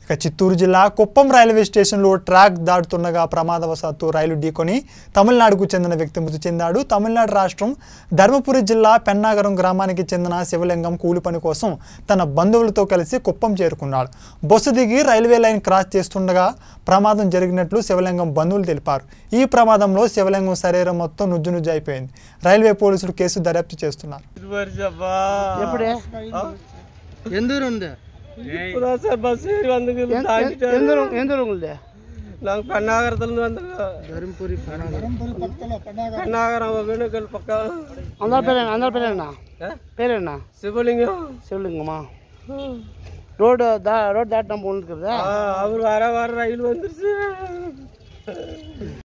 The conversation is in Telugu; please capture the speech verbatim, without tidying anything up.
చిత్తూరు జిల్లా కుప్పం రైల్వే స్టేషన్లో ట్రాక్ దాటుతుండగా ప్రమాదవశాత్తు రైలు ఢీకొని తమిళనాడుకు చెందిన వ్యక్తి మృతి చెందాడు. తమిళనాడు రాష్ట్రం ధర్మపురి జిల్లా పెన్నాగరం గ్రామానికి చెందిన శివలింగం కూలి పని కోసం తన బంధువులతో కలిసి కుప్పం చేరుకున్నాడు. బస్సు దిగి రైల్వే లైన్ క్రాస్ చేస్తుండగా ప్రమాదం జరిగినట్లు శివలింగం బంధువులు తెలిపారు. ఈ ప్రమాదంలో శివలింగం శరీరం మొత్తం నుజ్జు నుజ్జు అయిపోయింది. రైల్వే పోలీసులు కేసు దర్యాప్తు చేస్తున్నారు. శివలింగమా రోడ్ రోడ్ దాటిన పోతుంది కదా. వార వార రైలు వందిరు.